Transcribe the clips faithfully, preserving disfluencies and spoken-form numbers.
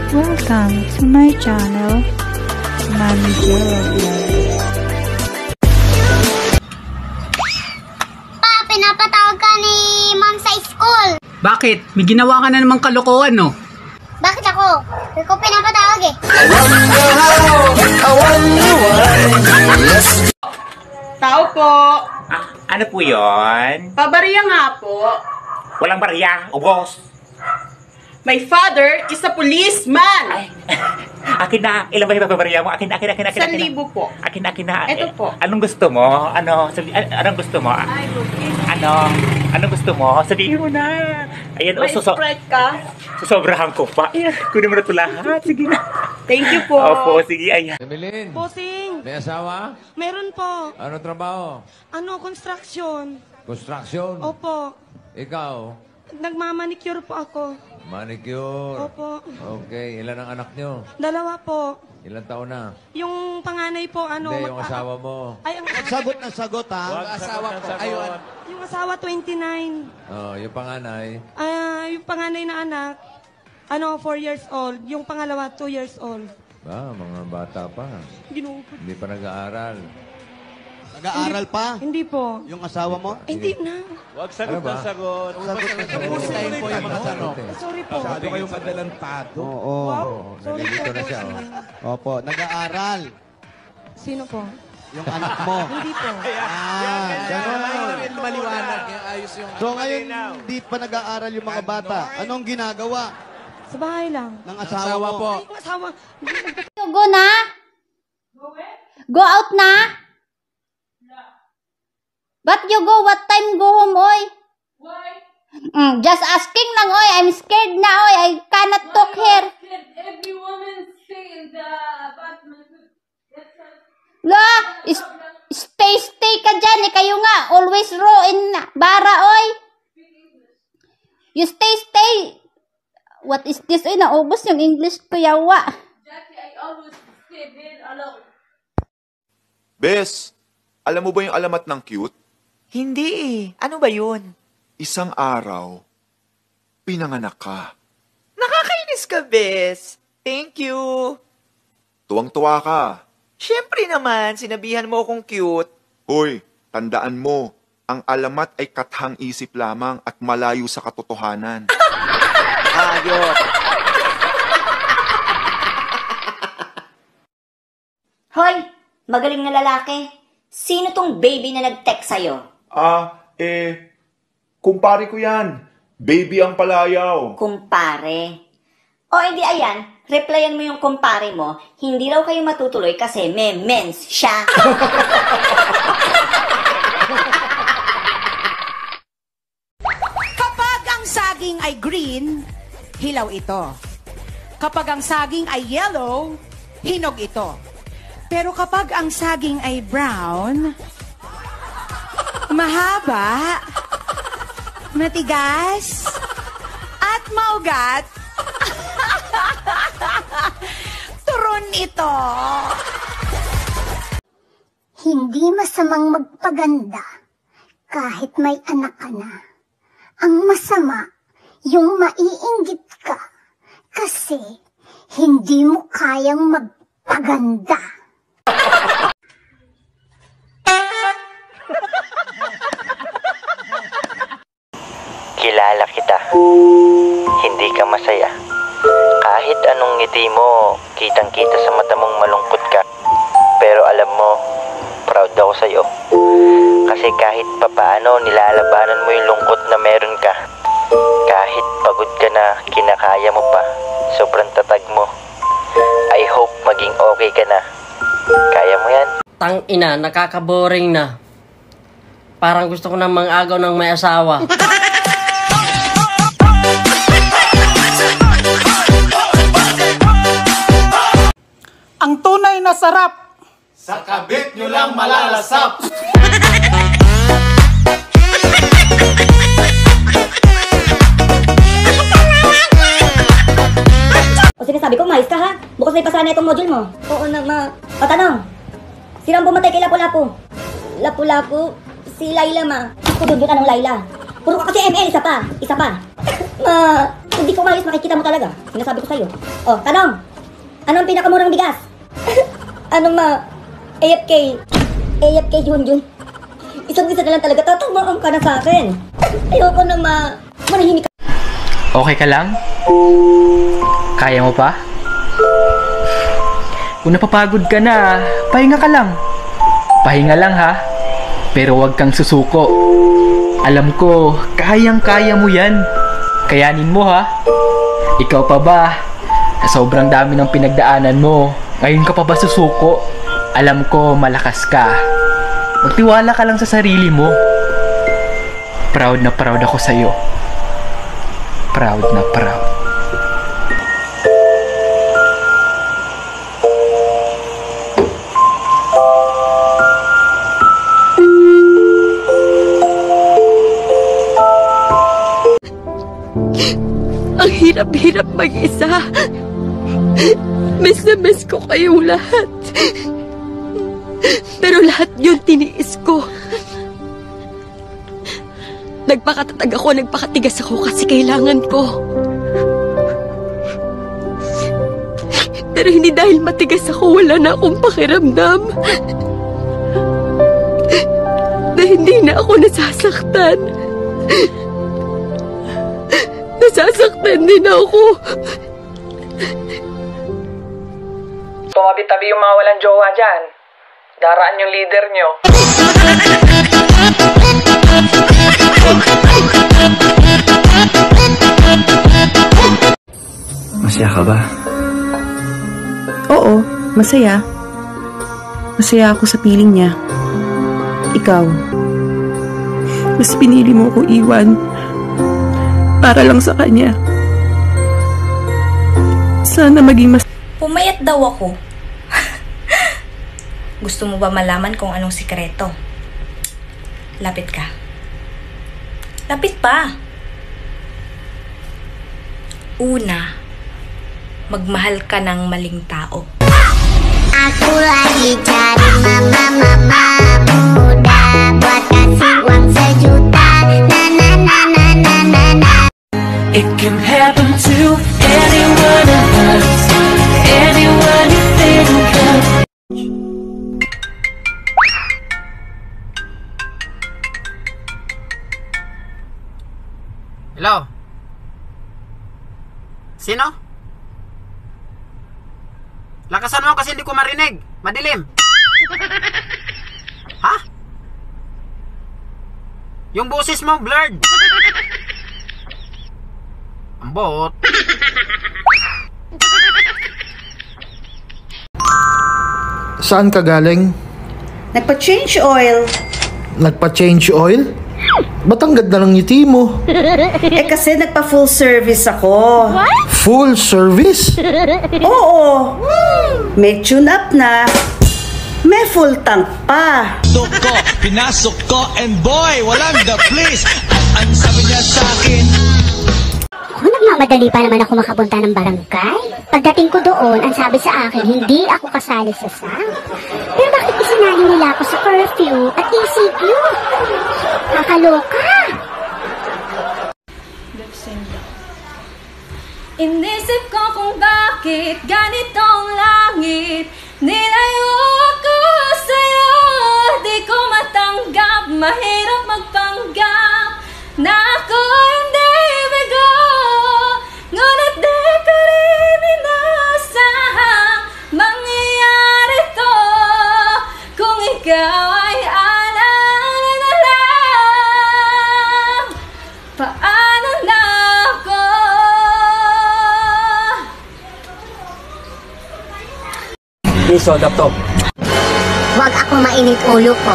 Welcome to my channel, Mami Jero Vlog. Pa, pinapatawag ka ni ma'am sa school. Bakit? May ginawa ka na namang kalokohan, no? Bakit ako? Hindi ko pinapatawag eh. Tao po. Ah, ano po yun? Pabariya nga po. Walang barya, ubos. My father is a policeman. Ay, akin na. Ilan ba yung pagbabariya mo? Akin, akin, akin, akin. San akin, libo po. Akin, akin na. Ito Eh, po. Anong gusto mo? Ano? Sabi, an- anong gusto mo? Ano? Anong gusto mo? Sabihin mo na. Ayan, oh, May suso Sprite ka? susobrahan ko pa. Ayan, kunin mo na ito lahat. Sige na. Thank you po. Opo, sige, ayan. Emeline, Bossing, may asawa? meron po. Ano trabaho? Ano, construction. Construction? Opo. Ikaw? Nagmamanicure po ako. Manicure? Opo. Okay, ilan ang anak nyo? Dalawa po. Ilan taon na? Yung panganay po, ano... Hindi, yung mag- asawa mo. Ay, ang Sagot na sagot, ha? Asawa ko. Ayun. yung asawa, twenty-nine. Oh, yung panganay. Ah, yung panganay na anak, ano, four years old. Yung pangalawa, two years old. Ah, mga bata pa. Ginoo ko. Hindi pa nag-aaral. Nag-aaral pa? Hindi po. Yung asawa mo? Eh, hindi na. Wag sagot Ano ba? na sagot. Sagot na sagot. Tayo po yung mga tanong. Sorry po. Masyado kayong adelantado. Oo. Wow. Sorry po. Nalilito na siya, oh. bossing. Opo, nag-aaral. Sino po? Yung anak mo. Hindi po. Ah, gano'n. Maliwanag. Ayos yung... So ngayon, hindi pa nag-aaral yung mga bata. Anong ginagawa Sa bahay lang. ng asawa mo? Ay, yung asawa. You go na? Go out na? But you go, what time go home, oy? Why? Mm, just asking lang, oy. I'm scared na, oy. I cannot talk here. Every woman stay in the apartment. La, is- stay, stay ka dyan. Eh, kayo nga, always row in bara, oy. You stay, stay. What is this? Oy, naubos yung English ko, yawa. Jackie, I always stay there alone. Bes, alam mo ba yung alamat ng cute? Hindi eh. Ano ba yun? Isang araw, pinanganak ka. Nakakainis ka, Bes. Thank you. Tuwang-tuwa ka. Siyempre naman, sinabihan mo akong cute. Hoy, tandaan mo, ang alamat ay kathang isip lamang at malayo sa katotohanan. Ayot. Hoy, magaling na lalaki. Sino tong baby na nag-text sa'yo? Ah, eh, kumpare ko yan. Baby ang palayaw. Kumpare. O edi ayan, replyan mo yung kumpare mo, hindi raw kayo matutuloy kasi may mens siya. Kapag ang saging ay green, hilaw ito. Kapag ang saging ay yellow, hinog ito. Pero kapag ang saging ay brown, mahaba, matigas, at maugat, turon ito. Hindi masamang magpaganda kahit may anak ka na. Ang masama, yung maiinggit ka kasi hindi mo kayang magpaganda. Kilala kita. Hindi ka masaya. Kahit anong ngiti mo, kitang-kita sa mata mong malungkot ka. Pero alam mo, proud ako sa'yo. Kasi kahit papaano, nilalabanan mo yung lungkot na meron ka. Kahit pagod ka na, kinakaya mo pa. Sobrang tatag mo. I hope maging okay ka na. Kaya mo yan? Tang ina, nakaka-boring na. Parang gusto ko nang mang-agaw ng may asawa. Ang tunay na sarap. Sa kabit nyo lang malalasap. O sinasabi ko, mais ka ha? Bukas na ipasa na itong module mo. Oo na, ma. O tanong, sinang bumatay kay Lapu-Lapu? Lapu-Lapu? Si Laila, ma. Ako dun dun, anong Laila? Puro ka kasi M L, isa pa. Isa pa. Ma, hindi ko mayos, makikita mo talaga. Sinasabi ko sa'yo. Oh, tanong. Anong pinakamurang bigas? Ano ma? A F K. A F K yun yun. Isang isa na lang talaga. Tatamaan ka na sa akin. Ayoko na ma... manahimik ka. Okay ka lang? Kaya mo pa? Kung napapagod ka na, pahinga ka lang. Pahinga lang ha. Pero huwag kang susuko. Alam ko, kayang-kaya mo yan. Kayanin mo ha. Ikaw pa ba? Sa sobrang dami ng pinagdaanan mo, ngayon ka pa ba susuko? Alam ko, malakas ka. Magtiwala ka lang sa sarili mo. Proud na proud ako sa'yo. Proud na proud. Ang hirap-hirap mag-isa. Miss na miss ko kayong lahat. Pero lahat yun tiniis ko. Nagpakatatag ako, nagpakatigas ako kasi kailangan ko. Pero hindi dahil matigas ako, wala na akong pakiramdam. Na hindi na ako nasasaktan. Nasasaktan din ako. Tumabi-tabi yung mga walang jowa dyan. Daraan yung leader nyo. Masaya ka ba? Oo, masaya. Masaya ako sa piling niya. Ikaw. Mas pinili mo ko iwan para lang sa kanya. Sana maging mas... Pumayat daw ako. Gusto mo ba malaman kung anong sikreto? Lapit ka. Lapit pa. Una, magmahal ka ng maling tao. Aku lagi cari mama-mama muda buat kasih uang sejuta. Na na na na na na na. It can happen to anyone of us, anyone you think of. Hello? Sino? Lakasan mo kasi hindi ko marinig. Madilim. Ha? Yung boses mo blurred. Ambot. Saan ka galing? Nagpa-change oil. Nagpa-change oil? Ba't ang ganda ng ngiti mo? Eh kasi nagpa-full service ako. Full service? Oo. May tune-up na. May full tank pa. Tok ko, pinasok ko, and boy, walang the please. At ang sabi niya sa akin, Kung nagmamadali pa naman ako makapunta ng barangay, pagdating ko doon, ang sabi sa akin, hindi ako kasali sa S A M. Pero bakit isinali nila ako sa curfew at E C Q? Kakaloka! Inisip ko kung bakit ganitong langit. Nilayo ako sa'yo, di ko matanggap. Mahirap magpanggap na ako hindi bigo. Ngunit di ko rin inasahang mangyayari to. Kung ikaw ay alala na lang, paano na ako? Piso, laptop. Huwag ako mainit ulo ko.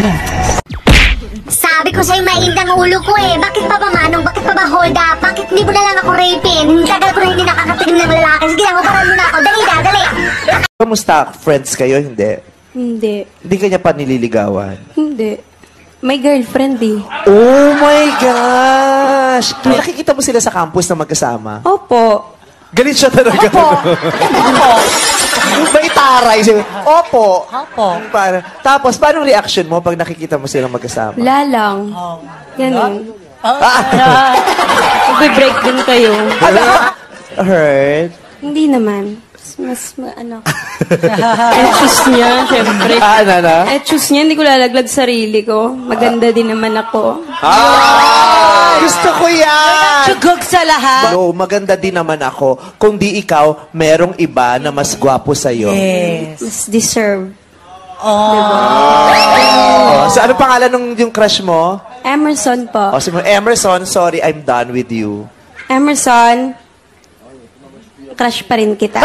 Sabi ko sa'yo mainit ang ulo ko eh. Bakit pa ba manong? Bakit pa ba hold up? Bakit hindi mo na lang ako rapin? Tagal ko na hindi nakakatingin ng lalaki. Sige lang, uparan mo na ako. Dali na, dali. Kamusta? Friends kayo? Hindi. Hindi. Hindi ka niya pa nililigawan? Hindi. May girlfriend eh. Oh my gosh! Nakikita mo sila sa campus na magkasama? Opo. Galit siya talaga. Opo. Opo. May taray siya. Opo. Opo. Para, tapos, paano reaction mo pag nakikita mo silang magkasama? Lalang. Ganun. Ah. nagbe-break din kayo. Hurt? Hindi naman. Mas, mas ano. Etchus niya, syempre. Ah, ano na? Etchus niya, hindi ko lalaglag sarili ko. Maganda din naman ako. Ah! Gusto ko yan! Tugog sa lahat. No, maganda din naman ako. Kung di ikaw, merong iba na mas gwapo sa'yo. Yes. Mas deserve. Oh. Diba? Oh, so, ano pangalan ng yung crush mo? Emerson po. Oh, sige mo, Emerson, sorry, I'm done with you. Emerson, crush pa rin kita.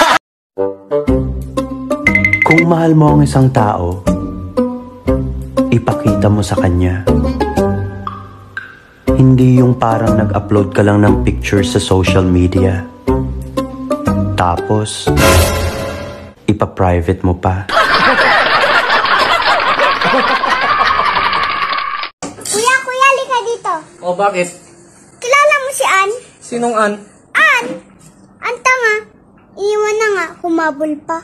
Kung mahal mo ang isang tao, ipakita mo sa kanya. Hindi yung parang nag-upload ka lang ng picture sa social media. Tapos, ipa-private mo pa. Kuya, kuya, lika dito. O, bakit? Kilala mo si Ann? Sinong An? Ann! Ang tanga. Iiwan na nga, humabol pa.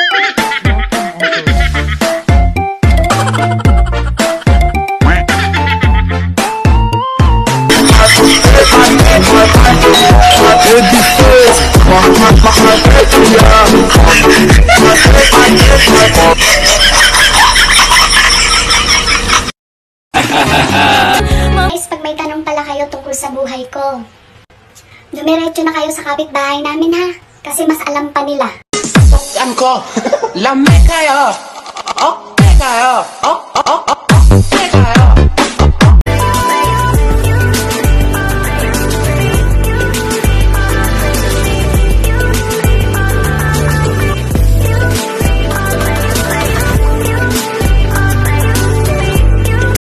Guys, pag may tanong pala kayo tungkol sa buhay ko, dumiretso na kayo sa kapitbahay namin ha, kasi mas alam pa nila. Saan ko? Lamig kayo! Okay kayo! Okay!